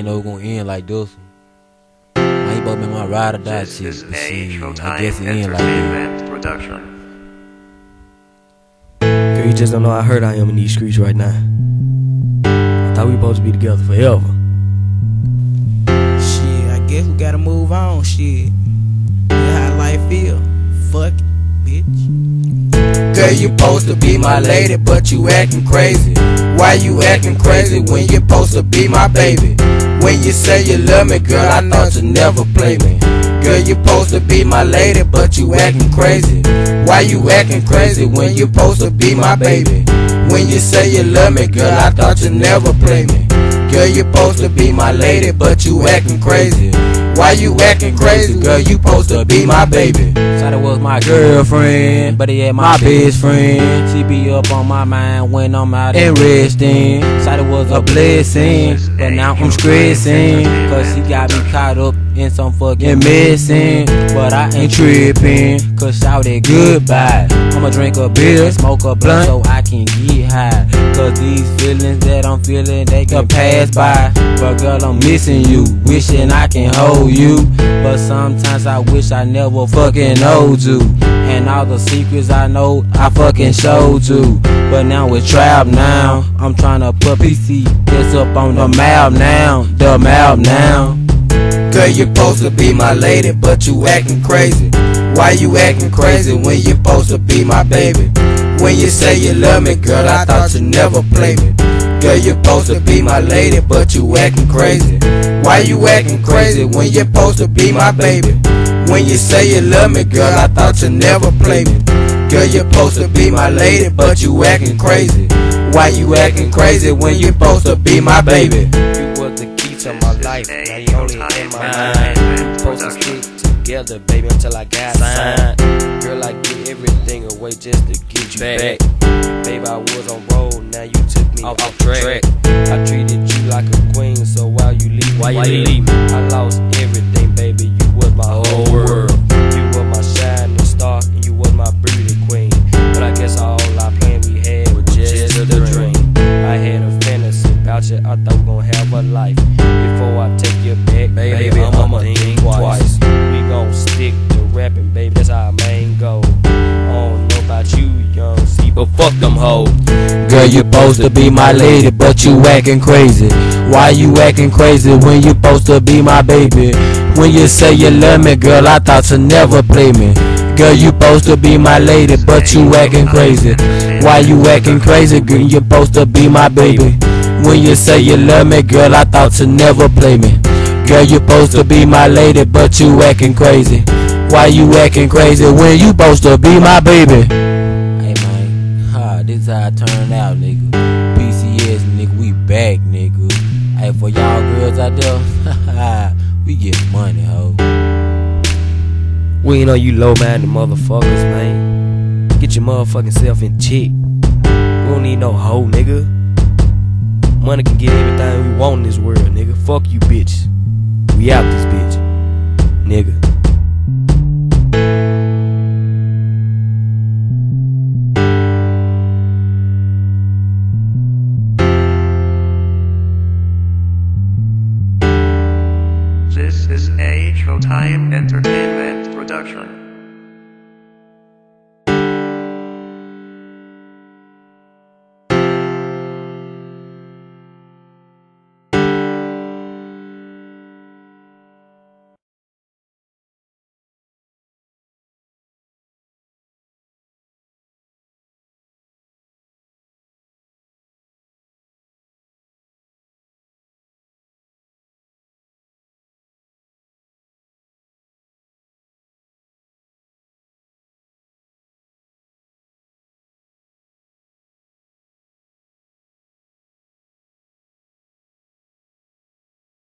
ain't know it gonna end like this. I ain't both been my ride or die shit. But shit, I guess it end like that. Girl, you just don't know how hurt I am in these streets right now. I thought we were supposed to be together forever. Shit, I guess we gotta move on, shit. Yeah, how life feel. Fuck it, bitch. Girl, you supposed to be my lady, but you acting crazy. Why you acting crazy when you supposed to be my baby? When you say you love me, girl, I thought you never play me. Girl, you supposed to be my lady, but you acting crazy. Why you acting crazy when you supposed to be my baby? When you say you love me, girl, I thought you never play me. Girl, you supposed to be my lady, but you acting crazy. Why you acting crazy, girl? You supposed to be my baby. Thought it was my girlfriend, but it my best friend. She be up on my mind when I'm out and resting. Thought it was a blessing, but now I'm stressing, cause she got me caught up in some fucking messing. But I ain't tripping, cause shout it goodbye. I'ma drink a beer, smoke a blunt, so I can get high. Cause these feelings that I'm feeling, they can pass by. But girl, I'm missing you, wishing I can hold you. But sometimes I wish I never fucking knowed you. And all the secrets I know, I fucking showed you. But now it's trapped now, I'm tryna put PC this up on the map now, the map now. Girl, you supposed to be my lady, but you acting crazy. Why you acting crazy when you supposed to be my baby? When you say you love me, girl, I thought you never play me. Girl, you supposed to be my lady, but you acting crazy. Why you acting crazy when you supposed to be my baby? When you say you love me, girl, I thought you never play me. Girl, you supposed to be my lady, but you acting crazy. Why you acting crazy when you supposed to be my baby? You was the key to my life, now you only in my mind. We supposed to stick together, baby, until I got signed. Girl, I give everything away just to get you back. Baby, I was on road, now you took me off track. I treated you like a queen, so why you leave me? I lost everything, baby, you was my whole world. You were my shining star, and you was my beauty queen. But I guess all our plan we had was just a dream. I had a fantasy about you, I thought we gon' have a life. Before I take you back, baby, I'ma think twice. We gon' stick to rapping, baby, that's our main goal. I don't know about you, young C, but fuck them hoes. Girl, you supposed to be my lady, but you acting crazy. Why you acting crazy when you supposed to be my baby? When you say you love me, girl, I thought you never play me. Girl, you supposed to be my lady, but you acting crazy. Why you acting crazy, girl? You supposed to be my baby. When you say you love me, girl, I thought you never play me. Girl, you supposed to be my lady, but you acting crazy. Why you acting crazy when you supposed to be my baby? Hey man, this how it turned out, nigga. PCS, nigga, we back, nigga. Hey, for y'all girls out there, we get money, ho. We ain't on you low-minded motherfuckers, man. Get your motherfucking self in check. We don't need no hoe, nigga. Money can get everything we want in this world, nigga. Fuck you, bitch. We out this bitch, nigga. This is a Showtime Entertainment production.